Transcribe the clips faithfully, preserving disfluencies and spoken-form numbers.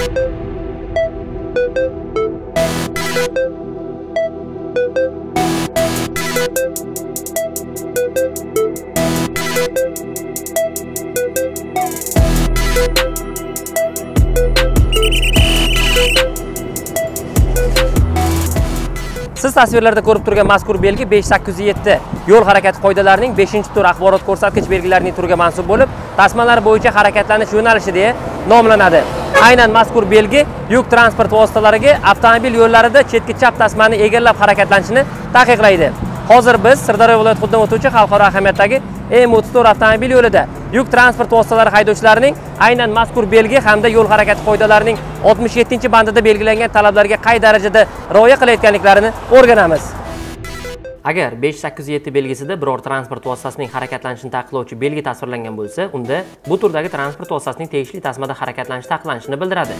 Siz tasvirlarda ko'rib turgan mazkur belgi besh sakkiz yetti yo'l harakati qoidalarining beshinchi tur axborot ko'rsatkich belgilarining turiga mansub bo'lib, tasmalar bo'yicha harakatlanish yo'nalishi deya nomlanadi. Aynan mazkur belgi yuk transport vositalariga avtomobil yo'llarida chetki chap tasmani egallab harakatlanishini taqiqlaydi. Hozir biz Sirdaryo viloyati hududidan o'tuvchi xalqaro ahamiyatdagi M o'ttiz to'rt avtomobil yo'lida yuk transport vositalari haydovchilarining aynan mazkur belgi hamda yo'l harakati qoidalarining oltmish yettinchi bandida belgilangan talablarga qay darajada rioya qilayotganliklarini o'rganamiz. Agar besh sakkiz yetti belgisida biror transport vositasining harakatlanishini taqiqlovchi belgi tasvirlangan bo'lsa, unda bu turdagi transport vositasining tegishli tasmada harakatlanishi taqiqlanishini bildiradi.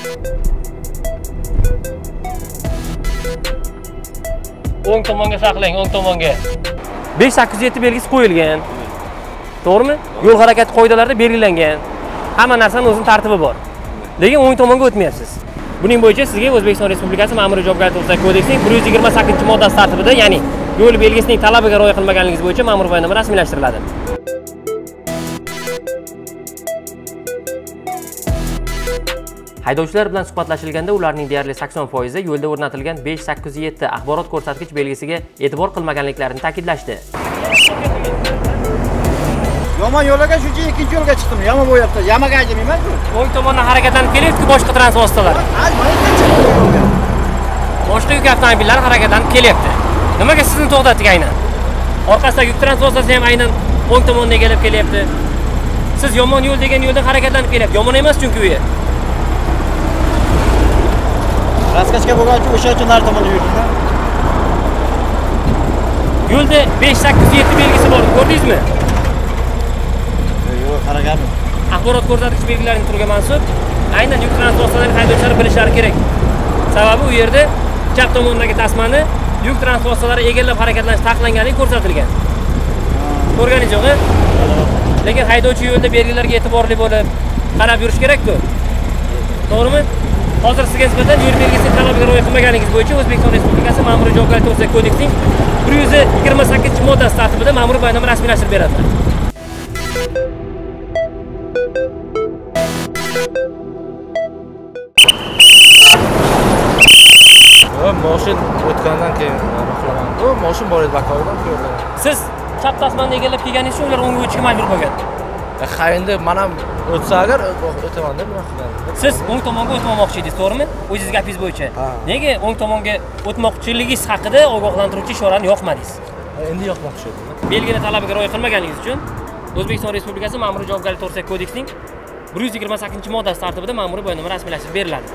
O'ng tomonga saqlang, o'ng tomonga. besh sakkiz yetti belgisi qo'yilgan. To'g'rimi? Yo'l harakati qoidalarida belgilangan. Hamma narsaning o'zining tartibi bor. Lekin o'ng tomonga o'tmayapsiz. Buning bo'yicha sizga O'zbekiston Respublikasi Ma'muriy javobgarlik to'g'risidagi kodeksining bir yuz yigirma sakkizinchi moddasi tartibida, ya'ni yo'l belgisining talabiga rioya qilmaganligingiz bo'yicha ma'muriy bayonnoma rasmiylashtiriladi. Haydovchilar bilan suhbatlashilganda ularning deyarli sakson foizi yo'lda o'rnatilgan besh sakkiz yetti axborot ko'rsatkich belgisiga e'tibor qilmaganliklarini ta'kidlashdi. Yomon yo'lga shuncha ikkinchi yo'lga chiqdim. Yama bo'yapti. Yamaga ajmayman-ku. O'ng tomondan harakatlanib kelyapti boshqa transport vositalari. Boshqa yuk avtomobillari harakatlanib kelyapti. Nimaga sizni to'xtatdik aynan? Orqasidagi yuk transport vositasi ham aynan o'ng tomondan egalab kelyapti. Siz yomon yo'l degan yo'ldan harakatlanib kelyapti. Yomon emas chunki u yer. Raskashga bo'lgan uchun o'sha uchun har tomonda yurdim-da. Yo'lda besh sakkiz yetti belgisi bor, ko'rdingizmi? Yo'q, qaraganman. Axborot ko'rsatkich belgilarining turiga mansub aynan yuk transport vositalarining haydovchilari bilishlari kerak. Sababi u yerda chap tomondagi tasmani yuk transport vositalari egallab harakatlanish taqiqlanganligi ko'rsatilgan. Ko'rganingiz yo'q-a? Lekin haydovchi yo'lda belgilarga e'tiborli bo'lib qarab yurish kerak-ku. To'g'rimi? Hozir sizga nisbatan yo'l belgisining talabiga rioya qilmaganingiz bo'yicha O'zbekiston Respublikasi Ma'muriy javobgarlik to'g'risidagi kodeksining bir yuz yigirma sakkizinchi moddasi tartibida ma'muriy bayonnoma rasmiylashtirib beradi. Mashin o'tgandan keyin qilaman. Bu mashin bor edi bakovdan ko'rdim. Siz chap tasmani egallab kelganingiz uchun ular o'ngga o'tishga majbur bo'lgan. Ha endi mana o'tsa agar o'taman deb nima qilgan. Siz o'ng tomonga o'tmoqchi edingiz, to'g'rimi? O'zingiz gapingiz bo'yicha. Nega o'ng tomonga o'tmoqchiligingiz haqida ogohlantiruvchi ishorani yoqmadingiz? Endi yoqmoqchi edim. Belgini talabiga rioya qilmaganingiz uchun O'zbekiston Respublikasi Ma'muriy javobgarlik to'g'risidagi kodeksining bir yuz yigirma sakkizinchi moddasi tartibida ma'muriy bayonnoma rasmiylashtirib beriladi.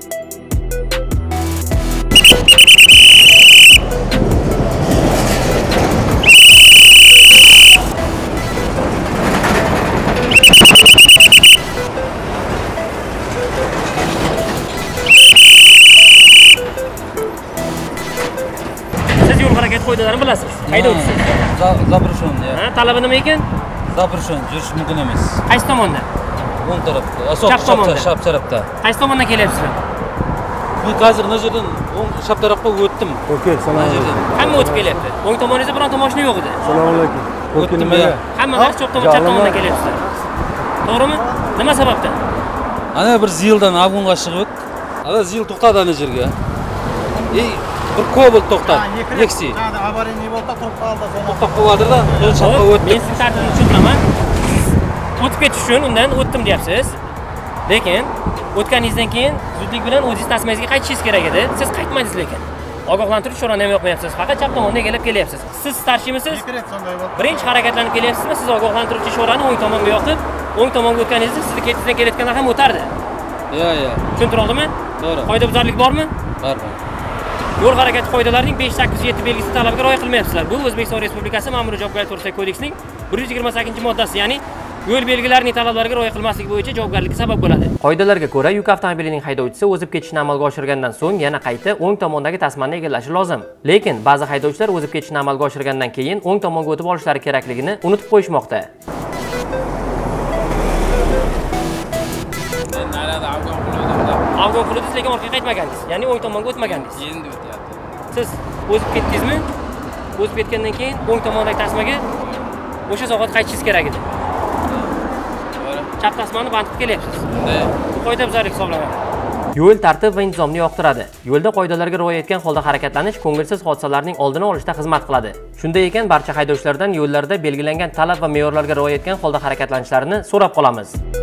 Siz yo'l harakati qoidalarini bilasiz. Haydovchisiz. Zabrishon ya. Ha, talabi nima ekan? Zabrishon yurish mumkin emas. Qaysi tomonda? O'ng tarafda. Chap tomonda. Chap tarafda. Qaysi tomondan kelyapsizlar? Bu hozir nazoratdan o'ng chap tarafga o'tdim. Okey, salom. Hamma o'tib kelyapti. O'ng tomoningizda bironta mashina yo'q edi. Assalomu alaykum. O'tdim ya. Hammalar chap tomondan kelyapsizlar. To'g'rimi? Nima sababdan? Ana bir zildan avgonga chiqib, ana zil to'xtadi ana yerga. Ey, bir Cobalt to'xtadi. Nexi. Hadi avariya bo'ldi, to'xtaldi. To'xtab qoldi-da, so'ng chapga o'tdi. Men siz tartibni tushuntiraman. O'tib ketish uchun undan o'tdim deyapsiz. Lekin o'tganingizdan keyin zudlik bilan o'zingiz tasmangizga qaytishingiz kerak edi. Siz qaytmadingiz lekin. Ogohlantiruvchi chorani ham yoqmayapsiz. Faqat chap tomonga egallab kelyapsiz. Siz starshimisiz? Birinchi harakatlanib kelyapsizmi? Siz ogohlantiruvchi chorani o'ng tomonga yoqib, o'ng tomonga o'tganingizda sizni ketingizdan kelayotganlar ham o'tardi. Ya, ya. Tushuntira oldimmi? To'g'ri. Qoidabuzarlik bormi? Bor, bor. Yo'l harakati qoidalarining besh sakkiz yetti belgisi talabiga rioya qilmayapsizlar. Bu O'zbekiston Respublikasi Ma'muriy javobgarlik to'g'risidagi kodeksining bir yuz yigirma sakkizinchi moddasi, ya'ni yo'l belgilarining talablariga rioya qilmaslik bo'yicha javobgarlikka sabab bo'ladi. Qoidalarga ko'ra, yuk avtomobilining haydovchisi o'zib ketishni amalga oshirgandan so'ng yana qayta o'ng tomondagi tasmani egallashi lozim. Lekin ba'zi haydovchilar o'zib ketishni amalga oshirgandan keyin o'ng tomonga o'tib olishlari kerakligini unutib qo'yishmoqda. Men narada avgon qildim. Afg'on qildingiz, lekin orqaga qaytmagansiz. Ya'ni o'ng tomonga o'tmagansiz. Endi o'tyapti. Siz o'zib ketdingizmi? O'zib ketgandan keyin o'ng tomondagi tasmaga o'sha soat qaytishingiz kerak edi. To'g'ri. Chap tasmani band qilib kelyapsiz. Bunday. Bu qoidabuzarlik hisoblanadi. Yo'l tartib va intizomni yoqtiradi. Yo'lda qoidalarga rioya etgan holda harakatlanish ko'ngilsiz hodisalarning oldini olishda xizmat qiladi. Shunday ekan, barcha haydovchilardan yo'llarda belgilangan talab va me'yorlarga rioya etgan holda harakatlanishlarini so'rab qolamiz.